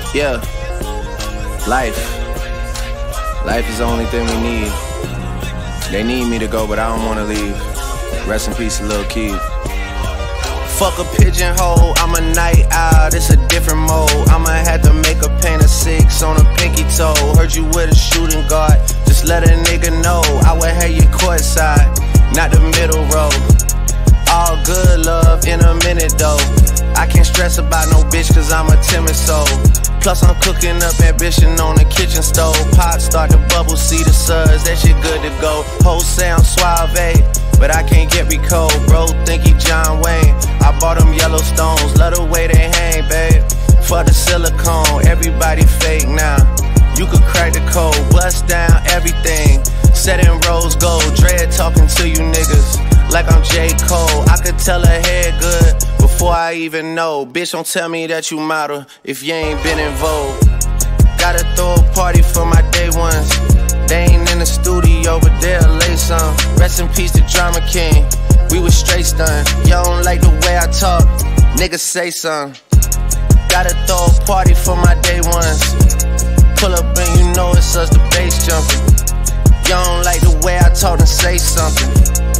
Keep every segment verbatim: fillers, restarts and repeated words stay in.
Yeah, life. Life is the only thing we need. They need me to go, but I don't wanna leave. Rest in peace to Lil Keed. Fuck a pigeonhole, I'm a night owl, it's a different mode. I'ma have to make a paint of six on a pinky toe. Heard you with a shooting guard, just let a nigga know. I would have you courtside, not the middle row. All good love in a minute though. I can't stress about no bitch cause I'm a timid soul. Plus I'm cooking up ambition on the kitchen stove. Pop start to bubble, see the suds, that shit good to go. Whole sound suave, but I can't get me cold. Bro think he John Wayne, I bought them Yellowstones. Love the way they hang, babe, for the silicone. Everybody fake now, you could crack the code. Bust down everything, set in rose gold. Dread talking to you niggas like I'm J. Cole. I could tell her head good before I even know. Bitch, don't tell me that you model if you ain't been in vogue. Gotta throw a party for my day ones. They ain't in the studio, but they'll lay some. Rest in peace to Drama King, we was straight stunned. Y'all don't like the way I talk, niggas say something. Gotta throw a party for my day ones. Pull up and you know it's us, the bass jumping. Y'all don't like the way I talk and say something.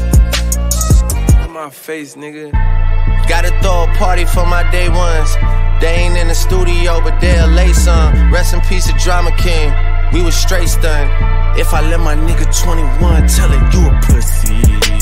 My face, nigga. Gotta throw a party for my day ones. They ain't in the studio, but they'll lay some. Rest in peace to Drama King, we was straight stunned. If I let my nigga twenty-one tell it, you a pussy.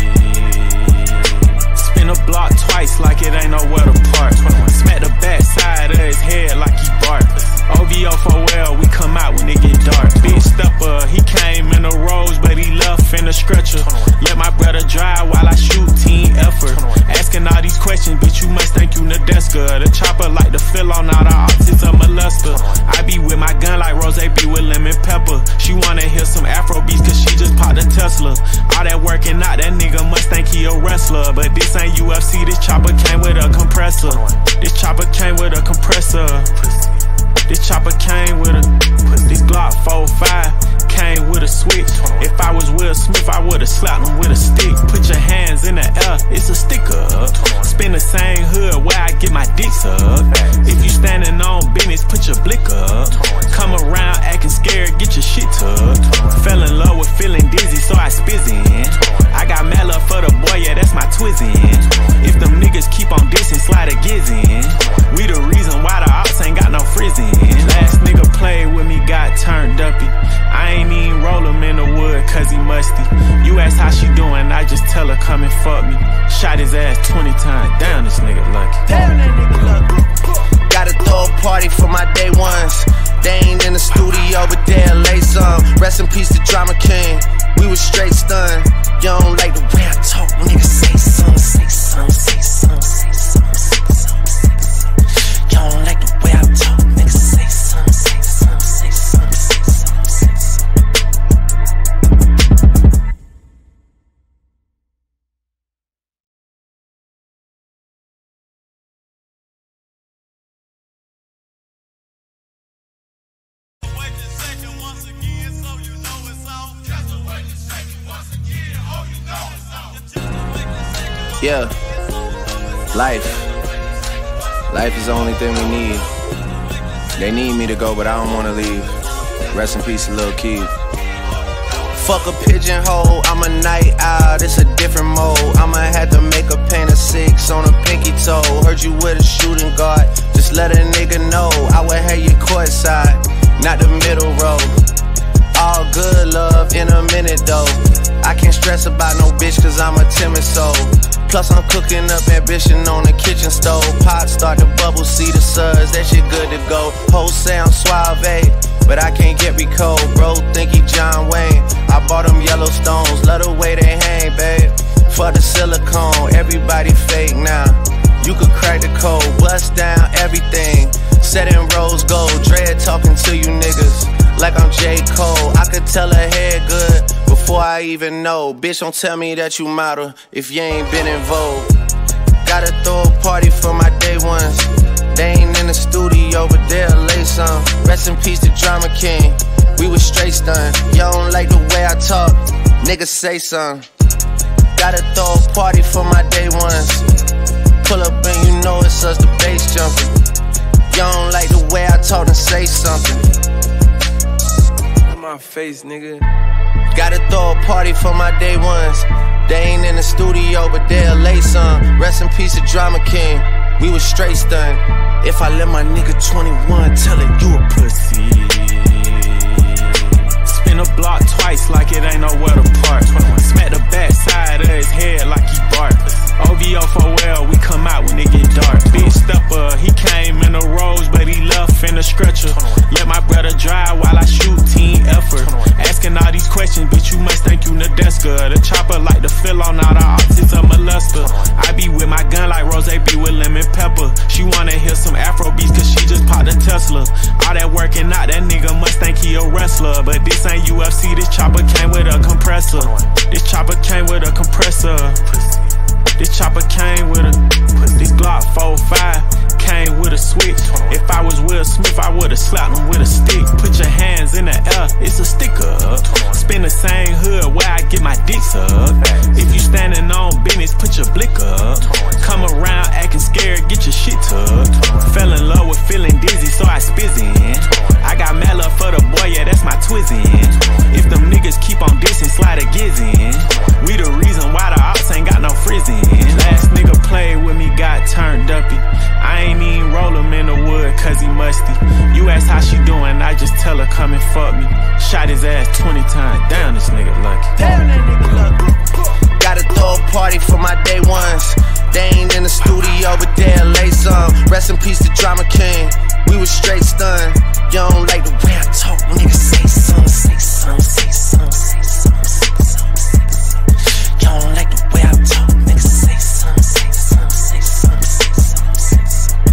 Spin a block twice like it ain't nowhere to park. Smack the back side of his head like he barked. O V O for well, we come out when it get dark. Big stepper, he came in a rose, but he left in a stretcher. Let my brother drive while I shoot, team effort. Asking all these questions, bitch, you must think you Nadeska. The chopper like to fill on all the optics of molester. I be with my gun like Rose be with lemon pepper. She wanna hear some Afro beats cause she just popped a Tesla. All that working out, that nigga must think he a wrestler. But this ain't U F C, this chopper came with a compressor. This chopper came with a compressor. This chopper came with a, this Glock four five came with a switch. If I was Will Smith, I would've slapped him with a stick. Put your hands in the air, it's a sticker. Spin the same hood where I get my dicks up. If you standing on business, put your blick up. Come around acting scared, get your shit tucked. Fell in love with feeling dizzy, so I spizzin'. I got mad love for the boy, yeah, that's my twizzin'. If them niggas keep on dissing, slide a gizzin'. We the reason why the ops ain't got no frizzin'. Last nigga played with me, got turned uppy. I ain't even roll him in the wood cause he musty. You ask how she doing, I just tell her come and fuck me. Shot his ass twenty times, damn this nigga lucky. Damn that nigga lucky. Gotta throw a party for my day ones. They ain't in the studio, but they'll lay some. Rest in peace to Drama King, we was straight stunned. You don't like the way I talk, nigga, say something, say something, say something, say something, say something, say something. You don't like the way I talk, nigga, say something, say something, say something, say something, say something. Yeah, life. Life is the only thing we need. They need me to go, but I don't wanna leave. Rest in peace to Lil Keed. Fuck a pigeonhole, I'm a night owl, this a different mode. I'ma have to make a paint of six on a pinky toe. Heard you with a shooting guard, just let a nigga know. I would have you courtside, not the middle row. All good love in a minute though. I can't stress about no bitch cause I'm a timid soul. Plus I'm cooking up ambition on the kitchen stove. Pop start to bubble, see the suds, that shit good to go. Whole sound suave, but I can't get me cold. Bro think he John Wayne, I bought them Yellowstones. Love the way they hang, babe, for the silicone. Everybody fake now, you could crack the code. Bust down everything, set in rose gold. Dread talking to you niggas like I'm J. Cole. I could tell her head good before I even know. Bitch, don't tell me that you model if you ain't been in vogue. Gotta throw a party for my day ones. They ain't in the studio, but they'll lay some. Rest in peace to Drama King, we was straight stunned. Y'all don't like the way I talk, niggas say something. Gotta throw a party for my day ones. Pull up and you know it's us, the bass jumping. You don't like the way I talk, then say something. In my face, nigga. Gotta throw a party for my day ones. They ain't in the studio, but they'll lay some. Rest in peace, the drama king. We was straight stunned. If I let my nigga twenty-one tell it, you a pussy. Spin a block twice like it ain't nowhere to park. Smack the back side of his head like he bark. O V O for well, we come out when it get dark. Big stepper, he came in a rose, but he left in a stretcher. Let my brother drive while I shoot, team effort. Asking all these questions, bitch, you must think you Nadeska. The chopper like to fill on all the optics of molester. I be with my gun like Rose be with lemon pepper. She wanna hear some Afro beats cause she just popped a Tesla. All that working out, that nigga must think he a wrestler. But this ain't U F C, this chopper came with a compressor. This chopper came with a compressor. This chopper came with a, this Glock four five came with a switch. If I was Will Smith, I would've slapped him with a stick. Put your hands in the air, it's a sticker. Spin the same hood where I get my dicks up. If you standing on business, put your blick up. Come around acting scared, get your shit tucked. Fell in love with feeling dizzy, so I spizzin'. I got mad love for the boy, yeah, that's my twizzin'. If them niggas keep on dissing, slide a gizzin'. We the reason why the ops ain't got no frizzin'. Last nigga played with me, got turned uppy. I ain't even roll him in the wood cause he musty. You ask how she doing, I just tell her come and fuck me. Shot his ass twenty times, damn this nigga lucky. Damn that nigga lucky. Gotta throw a party for my day ones. They ain't in the studio, but they'll lay some. Rest in peace, the drama king. We was straight stunned. You don't like the way I talk, nigga, say something, say something, say something, say something, say something, say something. You don't like the way I talk, nigga, say something, say something, say something, say something, say something.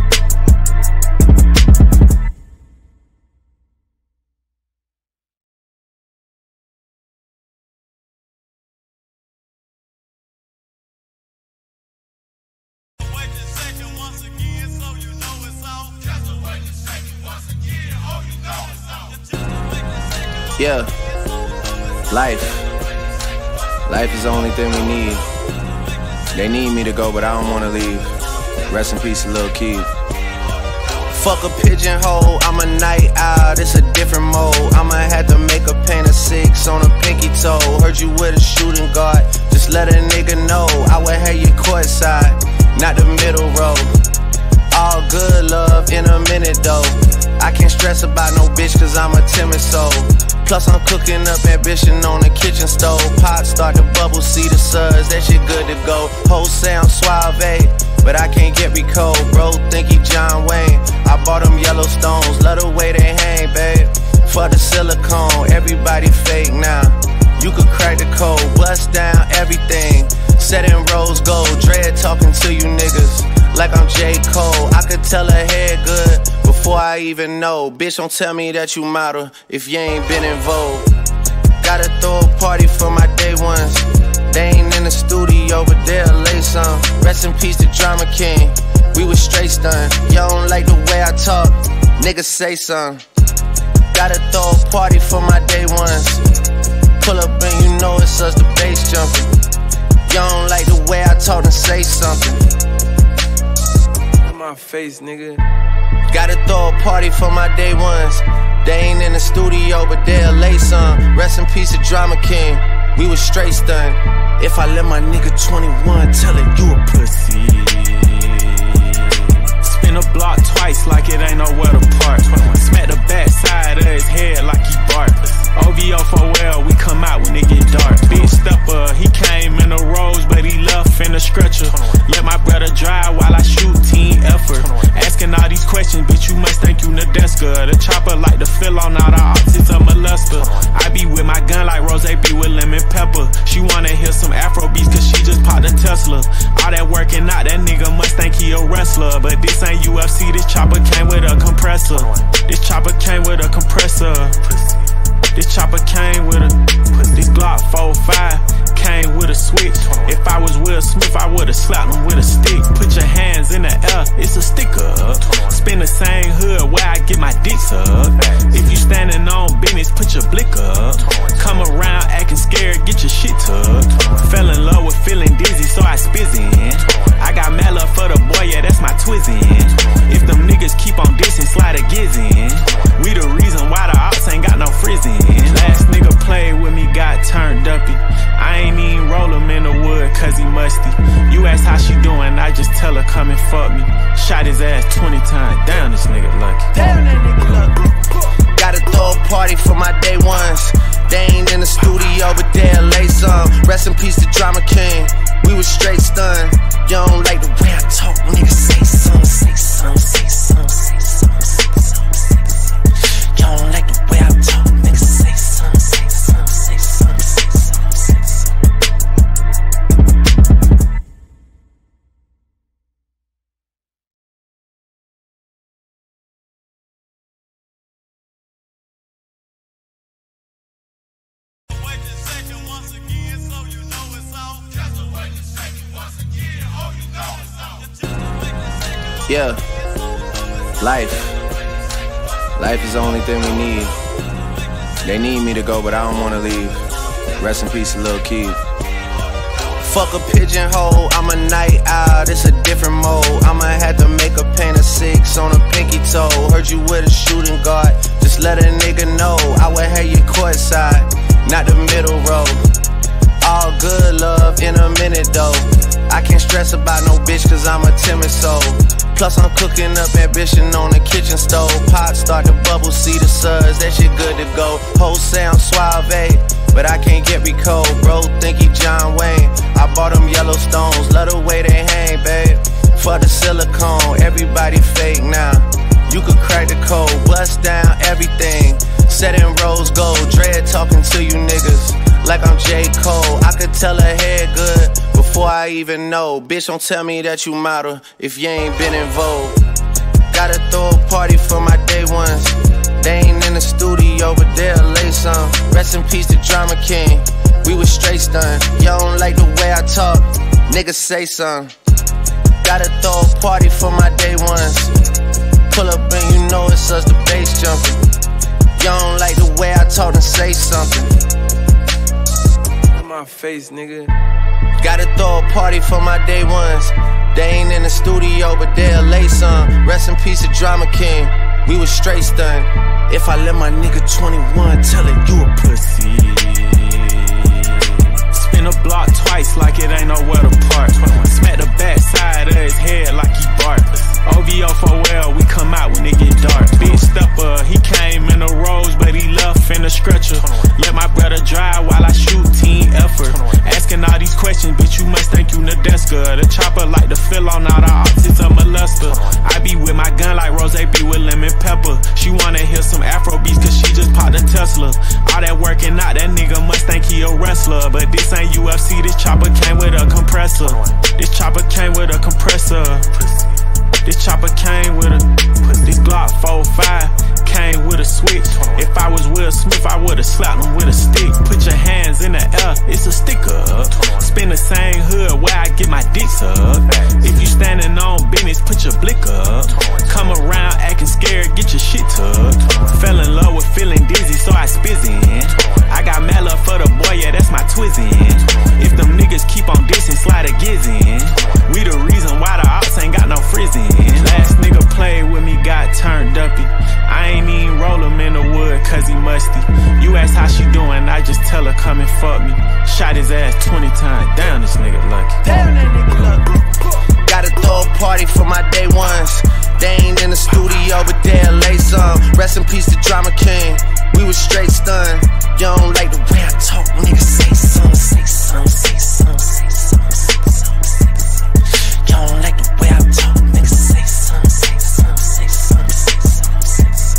Yeah, life. Life is the only thing we need. They need me to go, but I don't wanna leave. Rest in peace to Lil Keed. Fuck a pigeonhole, I'm a night owl, it's a different mode. I'ma have to make a paint of six on a pinky toe. Heard you with a shooting guard, just let a nigga know. I would have you courtside, not the middle row. All good love in a minute though. I can't stress about no bitch cause I'm a timid soul. Plus I'm cooking up ambition on the kitchen stove. Pot start to bubble, see the suds, that shit good to go. Whole sound suave, but I can't get me cold. Bro, think he John Wayne. I bought them Yellowstones, love the way they hang, babe. For the silicone, everybody fake now. You could crack the code, bust down everything. Set in rose gold, dread talking to you niggas like I'm J. Cole. I could tell her head good before I even know. Bitch, don't tell me that you model if you ain't been in vogue. Gotta throw a party for my day ones. They ain't in the studio, but they'll lay some. Rest in peace, the drama king. We was straight stunned. You don't like the way I talk, nigga, say something. Gotta throw a party for my day ones. Pull up and you know it's us, the bass jumping. You don't like the way I talk, then say something. In my face, nigga. Gotta throw a party for my day ones. They ain't in the studio, but they'll lay some. Rest in peace, the drama king. We was straight stunned. If I let my nigga twenty-one tell it, you a pussy. Spin a block twice like it ain't nowhere to park. Smack the back side of his head like he bark. O V O for well, we come out when it get dark. Big stepper, he came in a rose, but he left in a stretcher. Let my brother drive while I shoot, team effort. Asking all these questions, bitch, you must think you Nadeska. The chopper like to fill on all the optics of molester. I be with my gun like Rose be with lemon pepper. She wanna hear some Afro beats cause she just popped a Tesla. All that working out, that nigga must think he a wrestler. But this ain't U F C, this chopper came with a compressor. This chopper came with a compressor. This chopper came with a, this Glock four five came with a switch. If I was Will Smith, I would've slapped him with a stick. Put your hands in the air, it's a sticker. Spin the same hood where I get my dicks up. If you standing on business, put your blick up. Come around acting scared, get your shit tucked. Fell in love with feeling dizzy, so I spizzin'. I got mad love for the boy, yeah, that's my twizzin'. If them niggas keep on dissing, cause he musty. You ask how she doing, I just tell her come and fuck me. Shot his ass twenty times, damn this nigga lucky. Damn that nigga lucky. Gotta throw a party for my day ones. They ain't in the studio, but they'll lay some. Rest in peace to Drama King, we was straight stunned. You don't like the way I talk, nigga, say something, say something, say something, say something, say something, say something. You don't like the way I talk, nigga, say something, say something, say something, say something, say something. Yeah, life. Life is the only thing we need. They need me to go, but I don't wanna leave. Rest in peace to Lil Keed. Fuck a pigeonhole, I'm a night owl, it's a different mode. I'ma have to make a paint of six on a pinky toe. Heard you with a shooting guard, just let a nigga know. I would have you courtside, not the middle row. All good love in a minute though. I can't stress about no bitch cause I'm a timid soul. Plus I'm cooking up ambition on the kitchen stove. Pot start to bubble, see the suds, that shit good to go. Whole sound suave, but I can't get me cold. Bro think he John Wayne, I bought them Yellowstones. Love the way they hang, babe. For the silicone, everybody fake now. You could crack the code, bust down everything. Set in rose gold, dread talking to you niggas like I'm J. Cole. I could tell her head good before I even know. Bitch, don't tell me that you model if you ain't been in vogue. Gotta throw a party for my day ones. They ain't in the studio, but they'll lay some. Rest in peace to Drama King, we was straight stunned. You don't like the way I talk, niggas say something. Gotta throw a party for my day ones. Pull up and you know it's us, the bass jumping. You don't like the way I talk, then say something. My face, nigga. Gotta throw a party for my day ones. They ain't in the studio, but they'll lay some. Rest in peace to Drama King, we was straight stunned. If I let my nigga twenty-one tell it, you a pussy. Spin a block twice like it ain't nowhere to park. Smack the back side of his head like he bark. O V O for well, we come out when it get dark. Big stepper, he came in a rose, but he left in a stretcher. Let my brother drive while I shoot, team effort. Asking all these questions, bitch, you must think you Nadeska. The chopper like to fill on all the optics of molester. I be with my gun like Rose be with lemon pepper. She wanna hear some Afro beats cause she just popped a Tesla. All that working out, that nigga must think he a wrestler. But this ain't U F C, this chopper came with a compressor. This chopper came with a compressor. This chopper came with a, this Glock four five came with a switch. If I was Will Smith, I would've slapped him with a stick. Put your hands in the air, it's a sticker. Spin the same hood where I get my dicks up. If you standing on business, put your blick up. Come around acting scared, get your shit tucked. Fell in love with feeling dizzy, so I spizzin'. I got mad love for the boy, yeah, that's my twizzin'. If them niggas keep on dissing, slide a gizzin'. We the reason why the ops ain't got no frizzin'. Last nigga played with me, got turned uppy. I ain't even roll him in the wood cause he musty. You ask how she doing, I just tell her come and fuck me. Shot his ass twenty times, damn this nigga lucky. Damn that nigga lucky. Gotta throw a party for my day ones. They ain't in the studio, but they'll lay some. Rest in peace to Drama King, we was straight stunned. You don't like the way I talk, nigga, say something, say something, say something, say something, say something, say something. You don't like the way I talk, nigga, say something, say something, say something, say something, say something.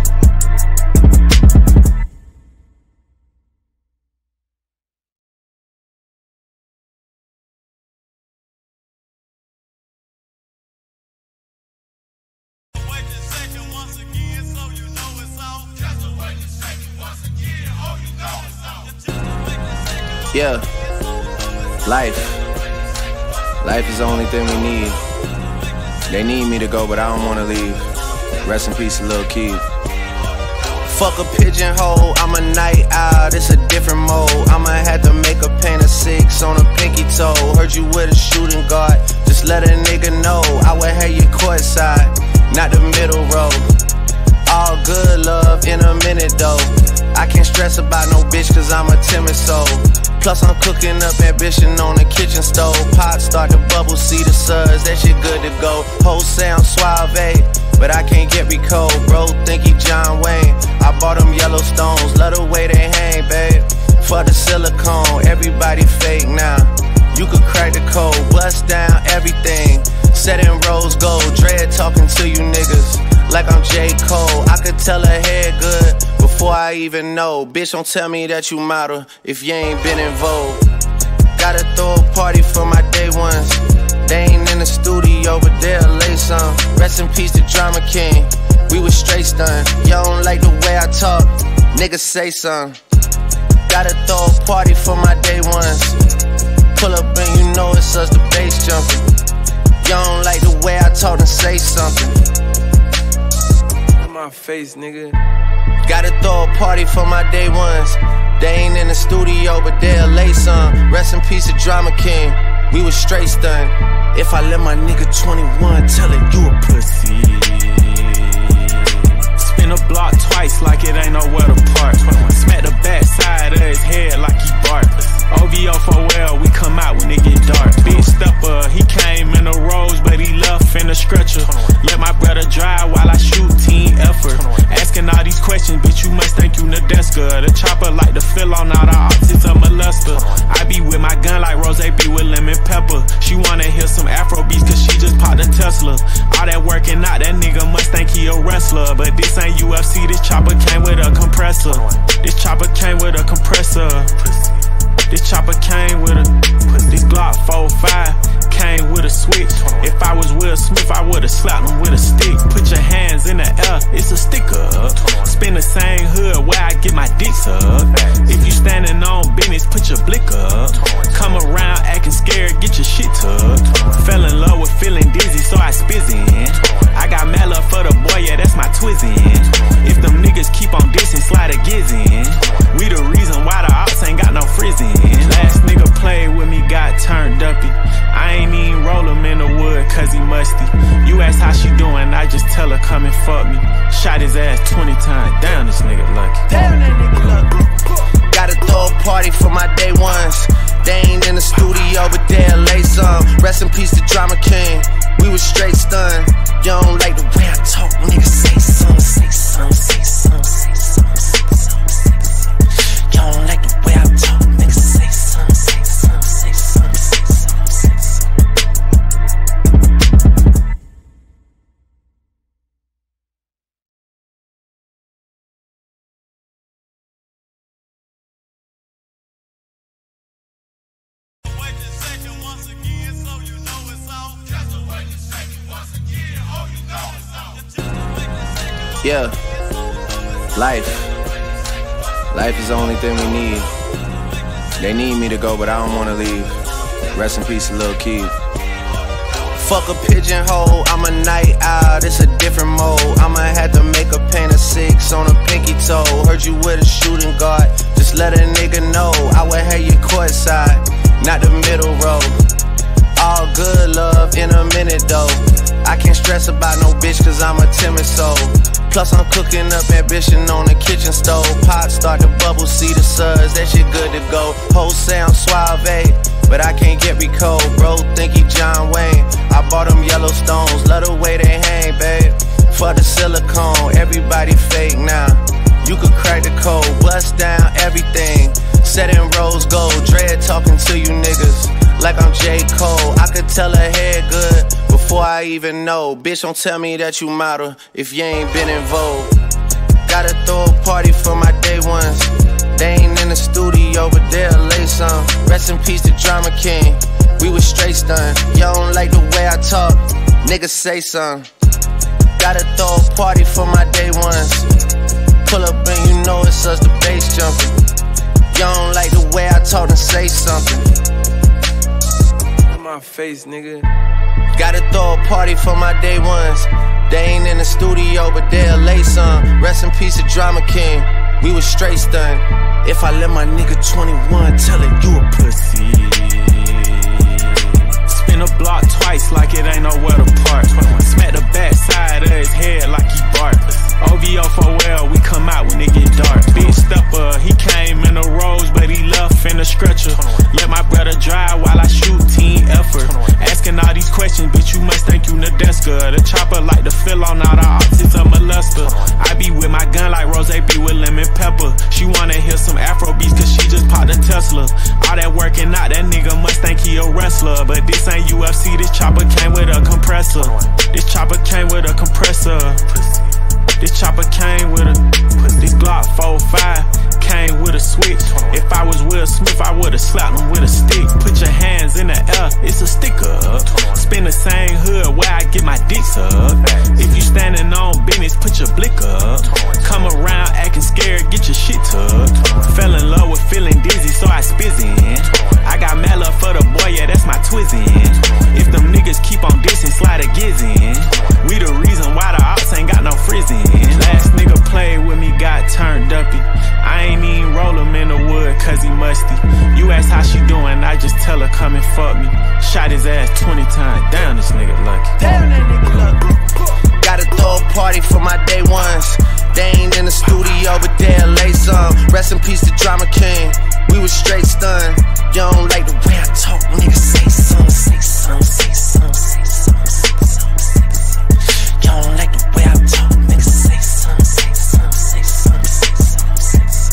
Yeah, life. Life is the only thing we need. They need me to go, but I don't wanna leave. Rest in peace to Lil Keed. Fuck a pigeonhole, I'm a night owl, this a different mode. I'ma have to make a paint of six on a pinky toe. Heard you with a shooting guard, just let a nigga know. I would have you courtside, not the middle row. All good love in a minute though. I can't stress about no bitch cause I'm a timid soul. Plus I'm cooking up ambition on the kitchen stove. Pot start to bubble, see the suds, that shit good to go. Whole sound suave, but I can't get me cold. Bro, think he John Wayne. I bought them Yellowstones, love the way they hang, babe. For the silicone, everybody fake now. You could crack the code, bust down everything. Set in rose gold, dread talking to you niggas like I'm J. Cole. I could tell her head good before I even know. Bitch, don't tell me that you model if you ain't been in vogue. Gotta throw a party for my day ones. They ain't in the studio, but they'll lay some. Rest in peace to Drama King, we was straight stunned. Y'all don't like the way I talk, niggas say something. Gotta throw a party for my day ones. Pull up and you know it's us, the bass jumping. Y'all don't like the way I talk, and say something. In my face, nigga. Gotta throw a party for my day ones. They ain't in the studio, but they'll lay some. Rest in peace to Drama King, we was straight stunned. If I let my nigga twenty-one tell it, you a pussy. Spin a block twice like it ain't nowhere to park. Smack the back side of his head like he bark. O V O for well, we come out when it get dark. Big stepper, he came in a rose, but he left in a stretcher. Let my brother drive while I shoot, team effort. Asking all these questions, bitch, you must think you Nadeska. The chopper like to fill on all the optics of molester. I be with my gun like Rose be with lemon pepper. She wanna hear some Afro beats cause she just popped a Tesla. All that working out, that nigga must think he a wrestler. But this ain't U F C, this chopper came with a compressor. This chopper came with a compressor. This chopper came with a, this Glock four five came with a switch. If I was Will Smith, I would've slapped him with a stick. Put your hands in the air, it's a sticker. Spin the same hood where I get my dicks up. If you standing on business, put your blick up. Come around acting scared, get your shit tucked. Fell in love with feeling dizzy, so I spizzin'. I got mad love for the boy, yeah, that's my twizzin'. If them niggas keep on dissing, slide a gizzin'. We the reason why the ops ain't got no frizzin'. Last nigga played with me, got turned uppy. I ain't even roll him in the wood cause he musty. You ask how she doing, I just tell her come and fuck me. Shot his ass twenty times, damn this nigga lucky. Damn that nigga lucky. Gotta throw a party for my day ones. They ain't in the studio, but they'll lay some. Rest in peace to Drama King, we was straight stunned. You don't like the way I talk, nigga, say something, say something, say something, say something, say something, say something. You don't like the way I talk, nigga, say something, say something, say something, say something, say something. Yeah, life. Life is the only thing we need. They need me to go, but I don't wanna leave. Rest in peace to Lil Keed. Fuck a pigeonhole, I'm a night owl, it's a different mode. I'ma have to make a paint of six on a pinky toe. Heard you with a shooting guard, just let a nigga know. I would have you courtside, not the middle row. All good love in a minute though. I can't stress about no bitch cause I'm a timid soul. Plus I'm cooking up ambition on the kitchen stove. Pot start to bubble, see the suds, that shit good to go. Whole sound suave, but I can't get me cold. Bro, think he John Wayne. I bought them Yellowstones, love the way they hang, babe. For the silicone, everybody fake now. You could crack the code, bust down everything. Set in rose gold, dread talking to you niggas like I'm J. Cole. I could tell her head good before I even know. Bitch, don't tell me that you model if you ain't been in vogue. Gotta throw a party for my day ones. They ain't in the studio, but they'll lay some. Rest in peace to Drama King, we was straight stunned. Y'all don't like the way I talk, niggas say something. Gotta throw a party for my day ones. Pull up and you know it's us, the bass jumping. Y'all don't like the way I talk, and say something. In my face, nigga. Gotta throw a party for my day ones. They ain't in the studio, but they'll lay some. Rest in peace to Drama King, we was straight stunned. If I let my nigga twenty-one tell it, you a pussy. Spin a block twice like it ain't nowhere to park. Smack the back side of his head like he bark. O V O for well, we come out when it get dark. Big stepper, he came in a rose, but he left in a stretcher. Let my brother drive while I shoot, team effort. Asking all these questions, bitch, you must think you Nadeska. The chopper like to fill on all the optics of molester. I be with my gun like Rose be with lemon pepper. She wanna hear some Afro beats cause she just popped a Tesla. All that working out, that nigga must think he a wrestler. But this ain't U F C, this chopper came with a compressor. This chopper came with a compressor. This chopper came with a, this Glock four five came with a switch. If I was Will Smith, I would've slapped him with a stick. Put your hands in the air, it's a sticker. Spin the same hood where I get my dicks up. If you standing on business, put your blick up. Come around acting scared, get your shit tucked. Fell in love with feeling dizzy, so I spizzin'. I got mad love for the boy, yeah, that's my twizzin'. If them niggas keep on dissing, slide a gizzin'. We the reason why the ops ain't got no frizzin'. Last nigga played with me, got turned uppy. I ain't even roll him in the wood cause he musty. You ask how she doing, I just tell her come and fuck me. Shot his ass twenty times, damn this nigga lucky. Damn that nigga lucky. Gotta throw a party for my day ones. They ain't in the studio but they'll lay some. Rest in peace to Drama King, we was straight stunned. You don't like the way I talk, nigga, say something, say something, say something, say something, say something, say something. You don't like the way I talk, nigga, say something, say something, say something, say something, say something.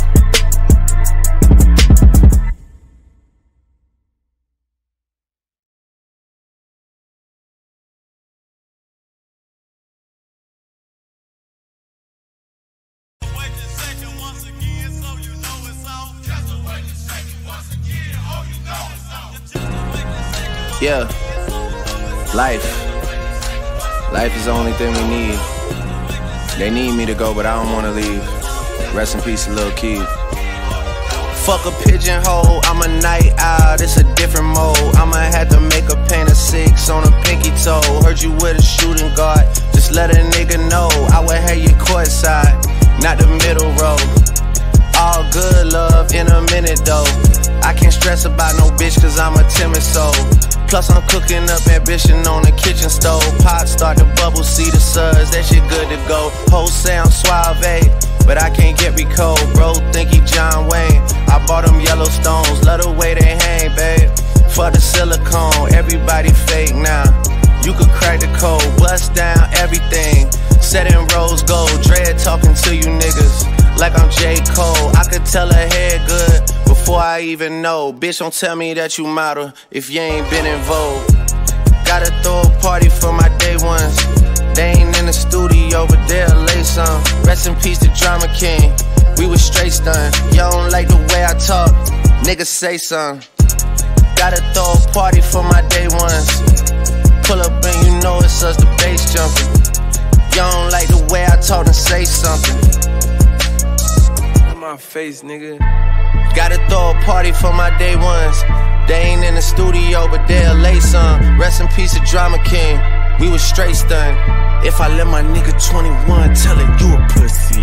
Yeah, life. Life is the only thing we need. They need me to go, but I don't wanna leave. Rest in peace to Lil Keed. Fuck a pigeonhole, I'm a night owl, it's a different mode. I'ma have to make a paint of six on a pinky toe. Heard you with a shooting guard, just let a nigga know. I would have you courtside, not the middle row. All good love in a minute though. I can't stress about no bitch cause I'm a timid soul. Plus I'm cooking up ambition on the kitchen stove. Pot start to bubble, see the suds, that shit good to go. Whole sound suave, but I can't get me cold. Bro, think he John Wayne, I bought them Yellowstones. Love the way they hang, babe, for the silicone. Everybody fake now, you could crack the code. Bust down everything, set in rose gold. Dread talking to you niggas like I'm J. Cole. I could tell her head good before I even know. Bitch, don't tell me that you model if you ain't been in vogue. Gotta throw a party for my day ones. They ain't in the studio, but they'll lay some. Rest in peace to Drama King, we was straight stunned. You don't like the way I talk, niggas say something. Gotta throw a party for my day ones. Pull up and you know it's us, the bass jumping. You don't like the way I talk, then say something. My face, nigga. Gotta throw a party for my day ones. They ain't in the studio, but they'll lay some. Rest in peace to Drama King, we was straight stunned. If I let my nigga twenty-one tell it, you a pussy.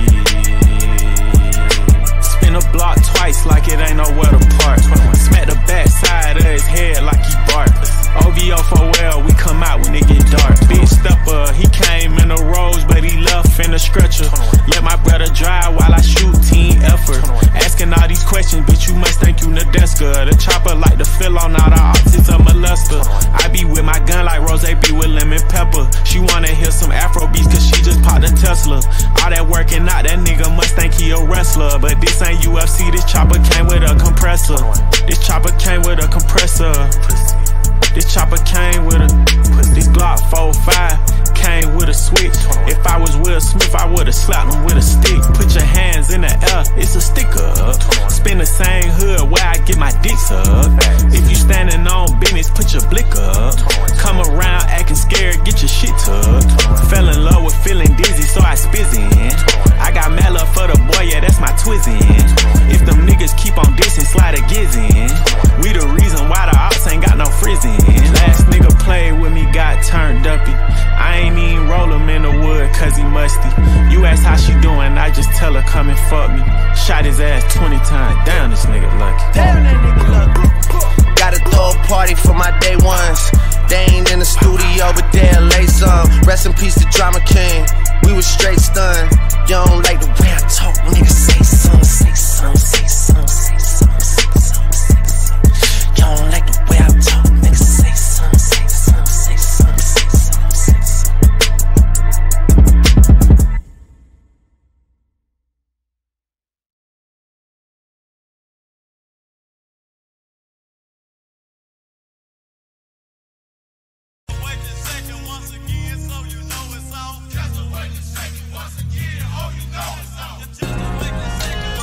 Spin a block twice like it ain't nowhere to park. Smack the back side of his head like he bark. O V O for well, we come out when it get dark. Big stepper, he came in a rose, but he left in a stretcher. Let my brother drive while I shoot, team effort. Asking all these questions, bitch, you must think you Nadeska. The chopper like to fill on all the optics of molester. I be with my gun like Rose be with lemon pepper. She wanna hear some Afro beats cause she just popped a Tesla. All that working out, that nigga must think he a wrestler. But this ain't U F C, this chopper came with a compressor. This chopper came with a compressor. This chopper came with a, this Glock four five came with a switch. If I was Will Smith, I would've slapped him with a stick. Put your hands in the air, it's a sticker. Spin the same hood where I get my dicks up. If you standing on business, put your blick up. Come around acting scared, get your shit tucked. Fell in love with feeling dizzy, so I spizzin'. I got mad love for the boy, yeah, that's my twizzin'. If them niggas keep on dissing, slide a gizzin'. We the reason why the ops ain't got no frizzin'. Last nigga played with me, got turned uppy. I ain't even roll him in the wood cause he musty. You ask how she doing, I just tell her come and fuck me. Shot his ass twenty times, damn this nigga lucky. Damn that nigga lucky. Gotta throw a party for my day ones. They ain't in the studio, but they'll lay some. Rest in peace to Drama King, we was straight stunned.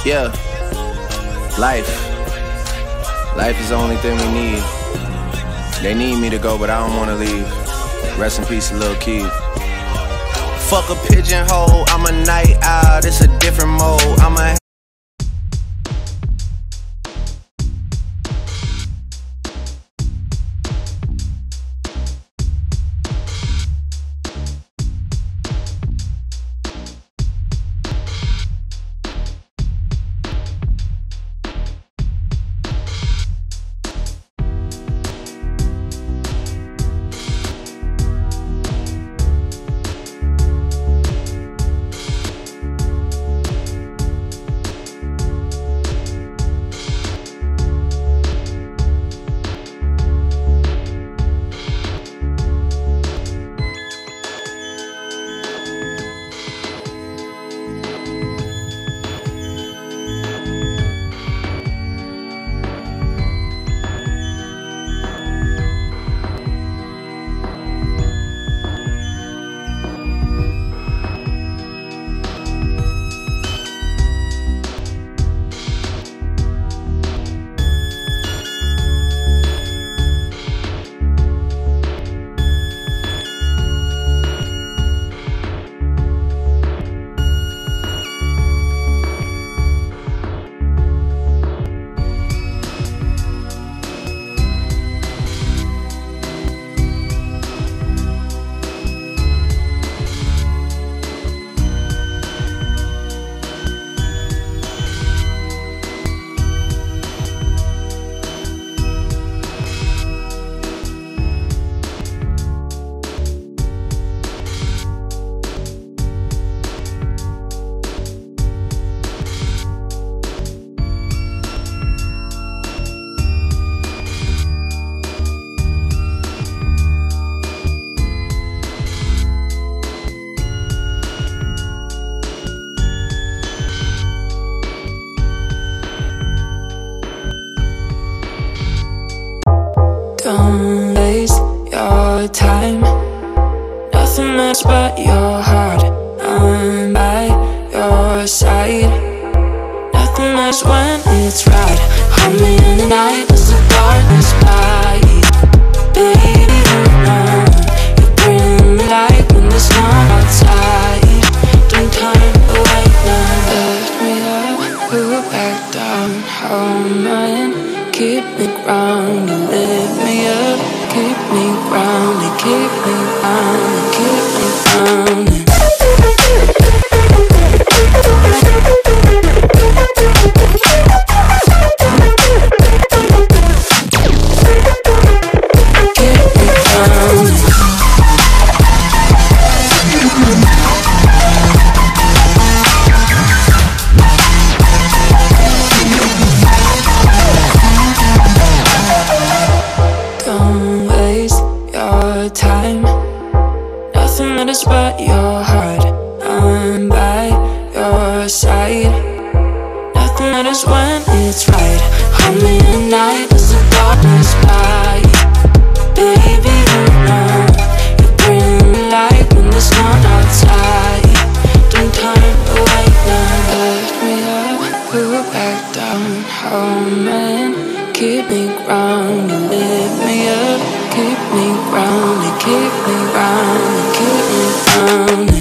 Yeah, life. Life is the only thing we need. They need me to go, but I don't wanna leave. Rest in peace, Lil Keed. Fuck a pigeonhole, I'm a night owl, it's a different mode. I'm a Don't waste your time. Nothing much but your heart. I'm by your side. Nothing much when it's right. Hold me in the night as the darkness light. Baby, don't know. You bring me light when there's none outside. Don't time away now. Lift me up, put back down. Hold my hand, keep me grounded. Lift me up, keep me grounded. Keep me grounded, keep me grounded. Don't waste your time. Nothing matters but your heart. I'm by your side. Nothing matters when it's right. Hold me at night as the darkness light. Baby, don't know. You bring me light when there's none outside. Don't time away now. Lift me up, put back down. Hold my hand, keep me grounded. Lift me up, keep me grounded. Keep me grounded, keep me grounded.